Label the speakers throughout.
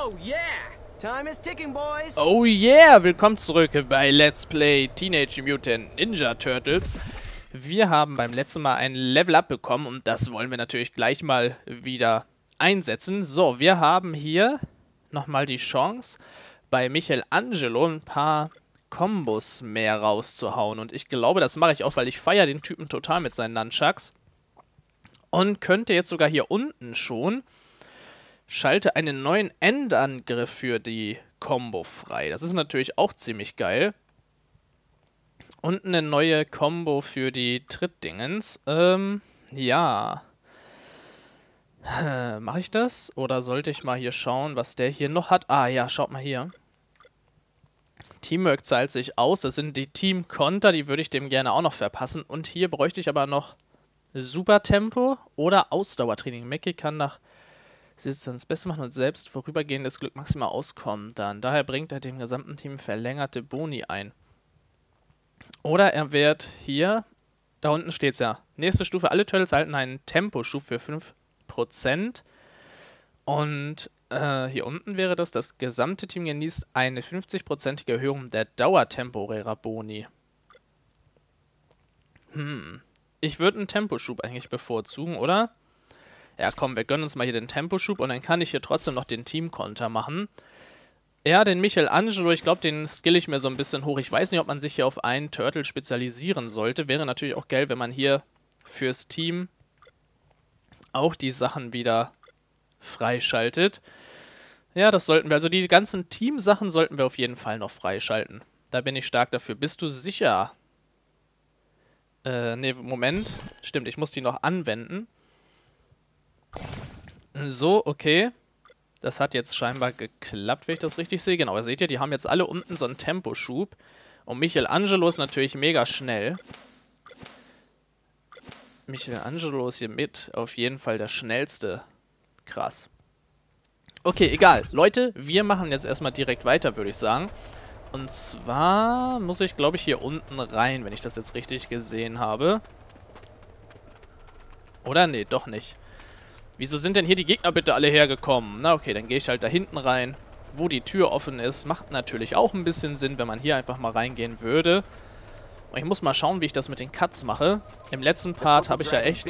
Speaker 1: Oh yeah! Time is ticking, boys!
Speaker 2: Oh yeah! Willkommen zurück bei Let's Play Teenage Mutant Ninja Turtles. Wir haben beim letzten Mal ein Level-Up bekommen und das wollen wir natürlich gleich mal wieder einsetzen. So, wir haben hier nochmal die Chance, bei Michelangelo ein paar Kombos mehr rauszuhauen. Und ich glaube, das mache ich auch, weil ich feiere den Typen total mit seinen Nunchucks. Und könnte jetzt sogar hier unten schon schalte einen neuen Endangriff für die Combo frei. Das ist natürlich auch ziemlich geil. Und eine neue Combo für die Trittdingens. Ja. Mache ich das? Oder sollte ich mal hier schauen, was der hier noch hat? Ah ja, schaut mal hier. Teamwork zahlt sich aus. Das sind die Team-Konter, die würde ich dem gerne auch noch verpassen. Und hier bräuchte ich aber noch Super-Tempo oder Ausdauertraining. Mackie kann nach Sitz ans Beste machen und selbst vorübergehendes Glück maximal auskommen. Daher bringt er dem gesamten Team verlängerte Boni ein. Oder er wird hier, da unten steht es ja, nächste Stufe, alle Turtles erhalten einen Temposchub für 5%. Und hier unten wäre das gesamte Team genießt eine 50%ige Erhöhung der Dauer temporärer Boni. Ich würde einen Temposchub eigentlich bevorzugen, oder? Ja, komm, wir gönnen uns mal hier den Temposchub und dann kann ich hier trotzdem noch den Team-Konter machen. Ja, den Michelangelo, ich glaube, den skill ich mir so ein bisschen hoch. Ich weiß nicht, ob man sich hier auf einen Turtle spezialisieren sollte. Wäre natürlich auch geil, wenn man hier fürs Team auch die Sachen wieder freischaltet. Ja, das sollten wir. Also die ganzen Team-Sachen sollten wir auf jeden Fall noch freischalten. Da bin ich stark dafür. Bist du sicher? Ne, Moment. Stimmt, ich muss die noch anwenden. So, okay. Das hat jetzt scheinbar geklappt, wenn ich das richtig sehe. Genau, seht ihr, die haben jetzt alle unten so einen Temposchub. Und Michelangelo ist natürlich mega schnell. Michelangelo ist hier mit auf jeden Fall der schnellste. Krass. Okay, egal. Leute, wir machen jetzt erstmal direkt weiter, würde ich sagen. Und zwar muss ich, glaube ich, hier unten rein, wenn ich das jetzt richtig gesehen habe. Oder? Nee, doch nicht. Wieso sind denn hier die Gegner bitte alle hergekommen? Na okay, dann gehe ich halt da hinten rein, wo die Tür offen ist. Macht natürlich auch ein bisschen Sinn, wenn man hier einfach mal reingehen würde. Und ich muss mal schauen, wie ich das mit den Cuts mache. Im letzten Part habe ich ja echt...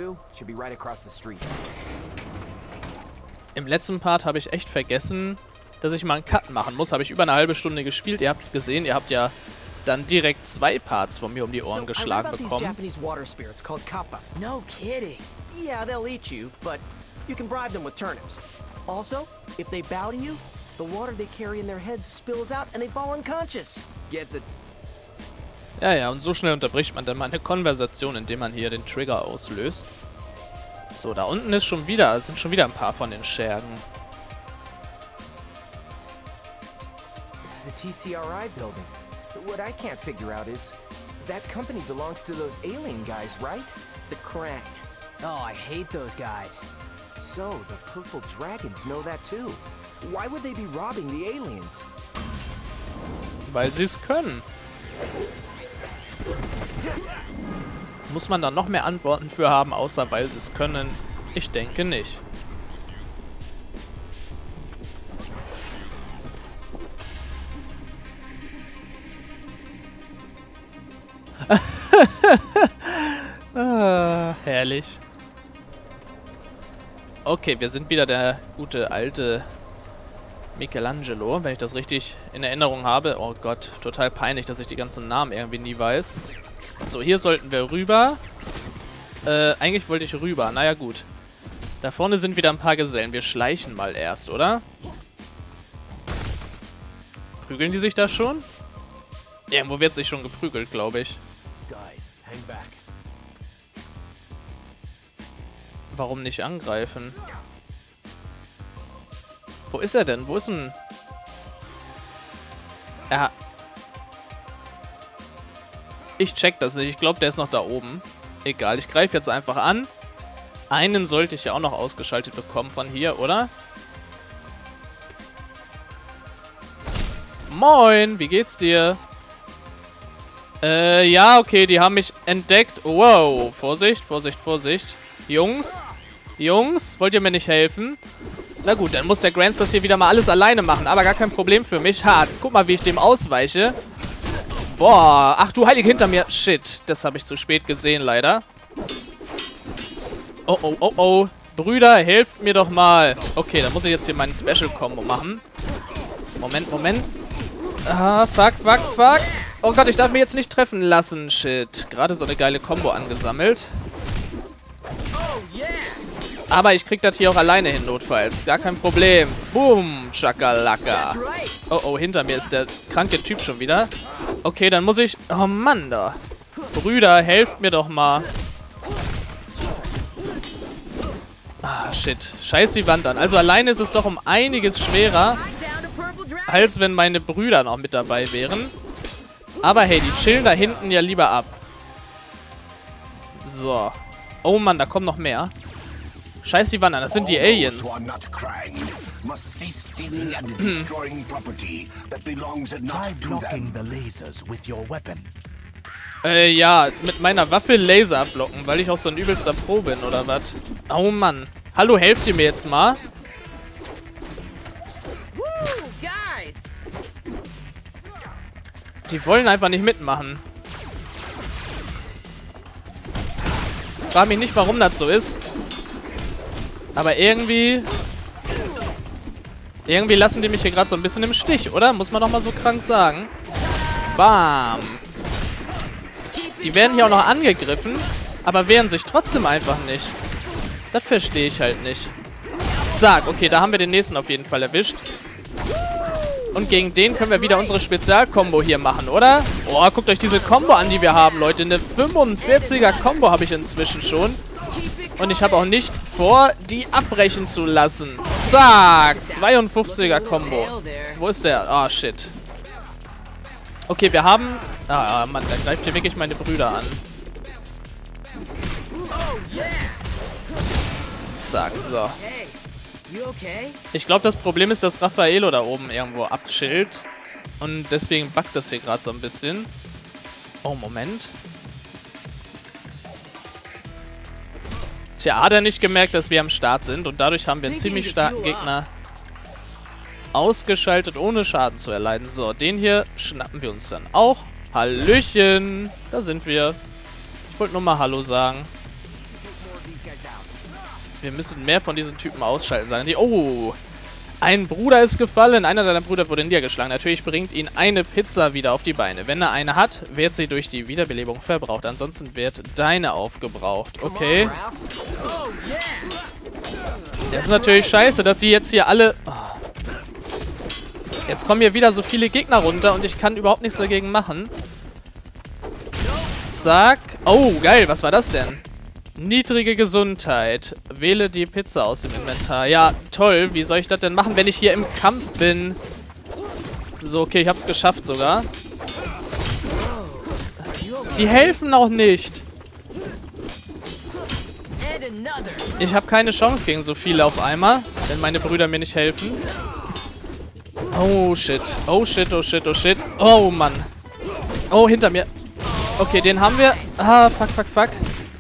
Speaker 2: Im letzten Part habe ich echt vergessen, dass ich mal einen Cut machen muss. Habe ich über eine halbe Stunde gespielt. Ihr habt es gesehen, ihr habt ja dann direkt 2 Parts von mir um die Ohren geschlagen bekommen.
Speaker 1: No kidding. Yeah, they'll eat you, but you can bribe them with turnips. Also, if they bow to you, the water they carry in their heads spills out and they fall unconscious. Get the...
Speaker 2: Ja, und so schnell unterbricht man dann mal eine Konversation, indem man hier den Trigger auslöst. So, da unten ist schon wieder, sind schon wieder ein paar von den Schergen.
Speaker 1: It's the TCRI building. What I can't figure out is, that company belongs to those alien guys, right? The Krang. Oh, I hate those guys. So, the purple dragons know that too. Why would they be robbing the aliens?
Speaker 2: Weil sie es können. Muss man da noch mehr Antworten für haben, außer weil sie es können? Ich denke nicht. Herrlich. Okay, wir sind wieder der gute alte Michelangelo, wenn ich das richtig in Erinnerung habe. Oh Gott, total peinlich, dass ich die ganzen Namen irgendwie nie weiß. So, hier sollten wir rüber. Eigentlich wollte ich rüber. Naja, gut. Da vorne sind wieder ein paar Gesellen. Wir schleichen mal erst, oder? Prügeln die sich da schon? Irgendwo wird sich schon geprügelt, glaube ich.
Speaker 1: Guys, hang back.
Speaker 2: Warum nicht angreifen? Wo ist er denn? Wo ist denn... Ich check das nicht. Ich glaube, der ist noch da oben. Egal, ich greife jetzt einfach an. Einen sollte ich ja auch noch ausgeschaltet bekommen von hier, oder? Moin, wie geht's dir? Ja, okay, die haben mich entdeckt. Wow, Vorsicht, Vorsicht, Vorsicht. Jungs, wollt ihr mir nicht helfen? Na gut, dann muss der Grants das hier wieder mal alles alleine machen. Aber gar kein Problem für mich. Hart. Guck mal, wie ich dem ausweiche. Boah. Ach du Heilige, hinter mir. Shit. Das habe ich zu spät gesehen, leider. Oh, oh, oh, oh. Brüder, helft mir doch mal. Okay, dann muss ich jetzt hier meinen Special-Combo machen. Moment, Moment. Ah, fuck, fuck, fuck. Oh Gott, ich darf mich jetzt nicht treffen lassen. Shit. Gerade so eine geile Combo angesammelt. Aber ich krieg das hier auch alleine hin, notfalls. Gar kein Problem. Boom, Chakalaka. Oh, oh, hinter mir ist der kranke Typ schon wieder. Okay, dann muss ich... Oh Mann, da. Brüder, helft mir doch mal. Ah, shit. Scheiß die Wand an. Also alleine ist es doch um einiges schwerer, als wenn meine Brüder noch mit dabei wären. Aber hey, die chillen da hinten ja lieber ab. So. Oh Mann, da kommen noch mehr. Scheiß die Wand an, das sind die Aliens. Ja, mit meiner Waffe Laser abblocken, weil ich auch so ein übelster Pro bin, oder was? Oh Mann. Hallo, helft ihr mir jetzt mal? Die wollen einfach nicht mitmachen. Frag mich nicht, warum das so ist. Aber irgendwie lassen die mich hier gerade so ein bisschen im Stich, oder? Muss man doch mal so krank sagen. Bam. Die werden hier auch noch angegriffen, aber wehren sich trotzdem einfach nicht. Das verstehe ich halt nicht. Zack, okay, da haben wir den nächsten auf jeden Fall erwischt. Und gegen den können wir wieder unsere Spezialkombo hier machen, oder? Oh, guckt euch diese Kombo an, die wir haben, Leute. Eine 45er-Kombo habe ich inzwischen schon. Und ich habe auch nicht vor, die abbrechen zu lassen. Zack, 52er-Kombo. Wo ist der? Ah, shit. Okay, wir haben... Ah, Mann, da greift hier wirklich meine Brüder an. Zack, so. Ich glaube, das Problem ist, dass Raffaello da oben irgendwo abchillt. Und deswegen buggt das hier gerade so ein bisschen. Oh, Moment. Tja, hat er nicht gemerkt, dass wir am Start sind. Und dadurch haben wir einen ziemlich starken Gegner ausgeschaltet, ohne Schaden zu erleiden. So, den hier schnappen wir uns dann auch. Hallöchen. Da sind wir. Ich wollte nur mal Hallo sagen. Wir müssen mehr von diesen Typen ausschalten sein. Oh, ein Bruder ist gefallen. Einer deiner Brüder wurde niedergeschlagen. Natürlich bringt ihn eine Pizza wieder auf die Beine. Wenn er eine hat, wird sie durch die Wiederbelebung verbraucht. Ansonsten wird deine aufgebraucht. Okay. Das ist natürlich scheiße, dass die jetzt hier alle... Oh. Jetzt kommen hier wieder so viele Gegner runter und ich kann überhaupt nichts dagegen machen. Zack. Oh, geil. Was war das denn? Niedrige Gesundheit. Wähle die Pizza aus dem Inventar. Ja, toll. Wie soll ich das denn machen, wenn ich hier im Kampf bin? So, okay, ich hab's geschafft sogar. Die helfen auch nicht. Ich habe keine Chance gegen so viele auf einmal, wenn meine Brüder mir nicht helfen. Oh, shit. Oh, shit, oh, shit, oh, shit. Oh, Mann. Oh, hinter mir. Okay, den haben wir. Ah, fuck, fuck, fuck.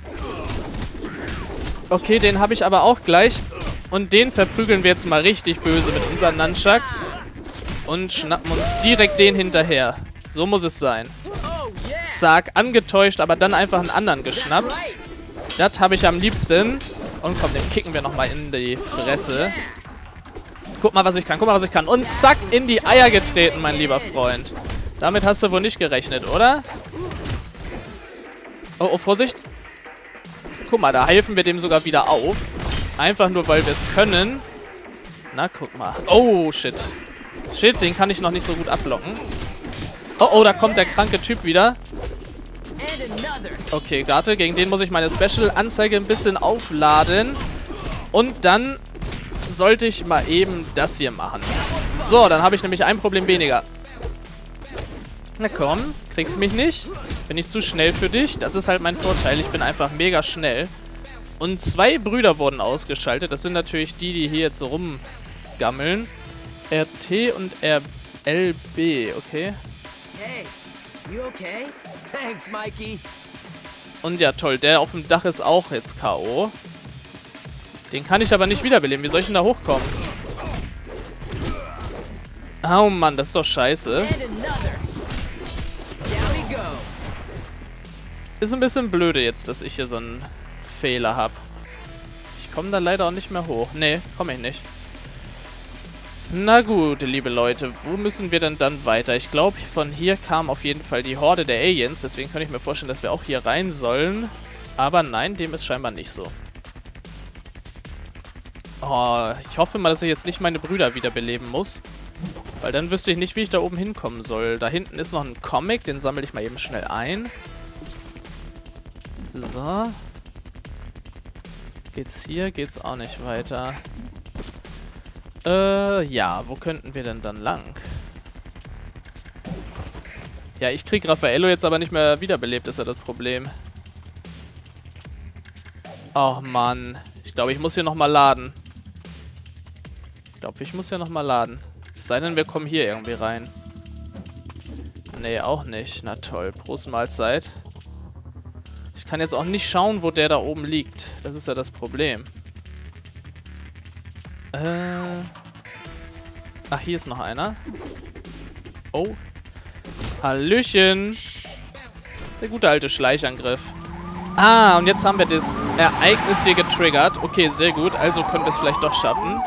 Speaker 2: Okay, den habe ich aber auch gleich. Und den verprügeln wir jetzt mal richtig böse mit unseren Nunchucks. Und schnappen uns direkt den hinterher. So muss es sein. Zack, angetäuscht, aber dann einfach einen anderen geschnappt. Das habe ich am liebsten. Und komm, den kicken wir nochmal in die Fresse. Guck mal, was ich kann. Guck mal, was ich kann. Und zack, in die Eier getreten, mein lieber Freund. Damit hast du wohl nicht gerechnet, oder? Oh, oh, Vorsicht. Guck mal, da helfen wir dem sogar wieder auf. Einfach nur, weil wir es können. Na, guck mal. Oh, shit. Shit, den kann ich noch nicht so gut abblocken. Oh, oh, da kommt der kranke Typ wieder. Okay, warte, gegen den muss ich meine Special-Anzeige ein bisschen aufladen. Und dann sollte ich mal eben das hier machen. So, dann habe ich nämlich ein Problem weniger. Na komm, kriegst du mich nicht? Bin ich zu schnell für dich? Das ist halt mein Vorteil. Ich bin einfach mega schnell. Und 2 Brüder wurden ausgeschaltet. Das sind natürlich die, die hier jetzt so rumgammeln. RT und LB, okay.
Speaker 1: Hey, you okay? Thanks, Mikey.
Speaker 2: Und ja, toll, der auf dem Dach ist auch jetzt K.O. Den kann ich aber nicht wiederbeleben. Wie soll ich denn da hochkommen? Oh Mann, das ist doch scheiße. Ist ein bisschen blöde jetzt, dass ich hier so einen Fehler habe. Ich komme da leider auch nicht mehr hoch. Nee, komme ich nicht. Na gut, liebe Leute, wo müssen wir denn dann weiter? Ich glaube, von hier kam auf jeden Fall die Horde der Aliens. Deswegen kann ich mir vorstellen, dass wir auch hier rein sollen. Aber nein, dem ist scheinbar nicht so. Oh, ich hoffe mal, dass ich jetzt nicht meine Brüder wiederbeleben muss. Weil dann wüsste ich nicht, wie ich da oben hinkommen soll. Da hinten ist noch ein Comic, den sammle ich mal eben schnell ein. So. Geht's hier? Geht's auch nicht weiter. Ja, wo könnten wir denn dann lang? Ja, ich krieg Raffaello jetzt aber nicht mehr wiederbelebt, ist ja das Problem. Oh Mann. Ich glaube, ich muss hier nochmal laden. Es sei denn, wir kommen hier irgendwie rein. Nee, auch nicht. Na toll. Prost Mahlzeit. Ich kann jetzt auch nicht schauen, wo der da oben liegt. Das ist ja das Problem. Ach, hier ist noch einer. Oh. Hallöchen. Der gute alte Schleichangriff. Ah, und jetzt haben wir das Ereignis hier getriggert. Okay, sehr gut. Also können wir es vielleicht doch schaffen.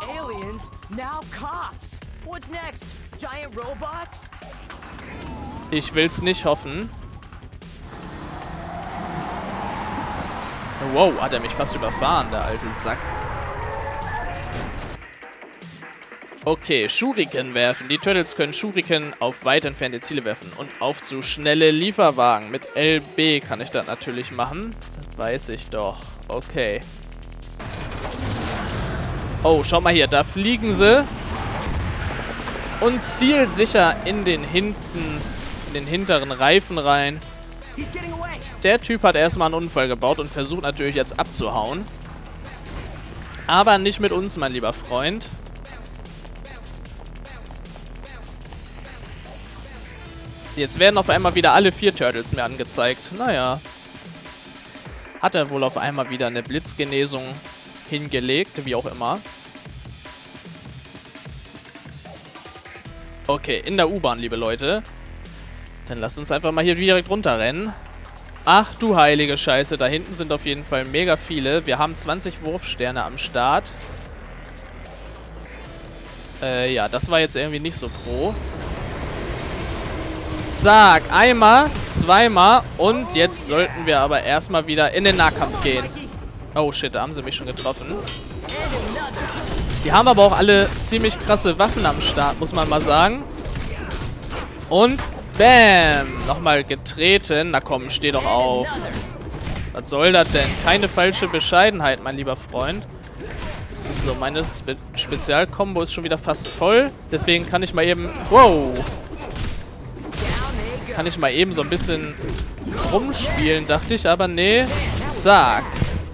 Speaker 2: Ich will's nicht hoffen. Wow, hat er mich fast überfahren, der alte Sack. Okay, Shuriken werfen. Die Turtles können Shuriken auf weit entfernte Ziele werfen und auf zu schnelle Lieferwagen. Mit LB kann ich das natürlich machen. Das weiß ich doch. Okay. Oh, schau mal hier. Da fliegen sie. Und zielsicher in den hinteren Reifen rein. Der Typ hat erstmal einen Unfall gebaut und versucht natürlich jetzt abzuhauen. Aber nicht mit uns, mein lieber Freund. Jetzt werden auf einmal wieder alle 4 Turtles mir angezeigt. Naja. Hat er wohl auf einmal wieder eine Blitzgenesung hingelegt, wie auch immer. Okay, in der U-Bahn, liebe Leute. Dann lasst uns einfach mal hier direkt runterrennen. Ach du heilige Scheiße, da hinten sind auf jeden Fall mega viele. Wir haben 20 Wurfsterne am Start. Ja, das war jetzt irgendwie nicht so pro. Zack, einmal, zweimal und jetzt sollten wir aber erstmal wieder in den Nahkampf gehen. Oh shit, da haben sie mich schon getroffen. Die haben aber auch alle ziemlich krasse Waffen am Start, muss man mal sagen. Und bam, nochmal getreten. Na komm, steh doch auf. Was soll das denn? Keine falsche Bescheidenheit, mein lieber Freund. So, meine Spezialkombo ist schon wieder fast voll. Deswegen kann ich mal eben... Wow! Kann ich mal eben so ein bisschen rumspielen, dachte ich, aber nee. Zack.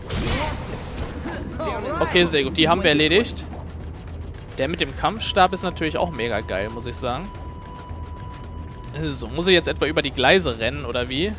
Speaker 2: Okay, sehr gut. Die haben wir erledigt. Der mit dem Kampfstab ist natürlich auch mega geil, muss ich sagen. So, muss ich jetzt etwa über die Gleise rennen, oder wie?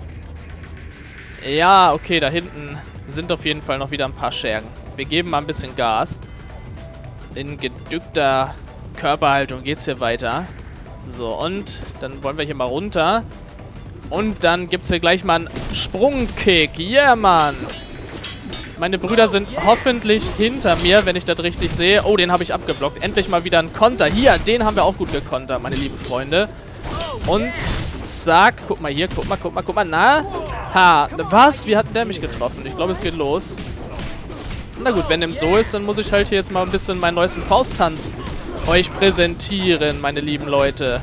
Speaker 2: Ja, okay, da hinten sind auf jeden Fall noch wieder ein paar Schergen. Wir geben mal ein bisschen Gas. In gedückter Körperhaltung geht's hier weiter. So, und dann wollen wir hier mal runter. Und dann gibt es hier gleich mal einen Sprungkick. Yeah, Mann! Meine Brüder sind hoffentlich hinter mir, wenn ich das richtig sehe. Oh, den habe ich abgeblockt. Endlich mal wieder ein Konter. Hier, den haben wir auch gut gekontert, meine lieben Freunde. Und zack, guck mal hier, guck mal. Na? Ha, was? Wie hat der mich getroffen? Ich glaube, es geht los. Na gut, wenn dem so ist, dann muss ich halt hier jetzt mal ein bisschen meinen neuesten Fausttanz euch präsentieren, meine lieben Leute.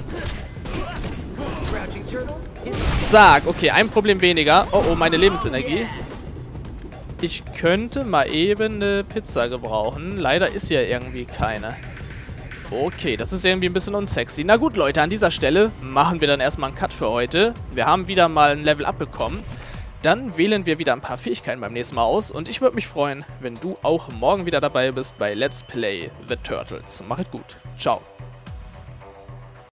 Speaker 2: Zack, okay, ein Problem weniger. Oh, oh, meine Lebensenergie. Ich könnte mal eben eine Pizza gebrauchen. Leider ist hier irgendwie keine. Okay, das ist irgendwie ein bisschen unsexy. Na gut, Leute, an dieser Stelle machen wir dann erstmal einen Cut für heute. Wir haben wieder mal ein Level Up bekommen. Dann wählen wir wieder ein paar Fähigkeiten beim nächsten Mal aus. Und ich würde mich freuen, wenn du auch morgen wieder dabei bist bei Let's Play The Turtles. Mach es gut. Ciao.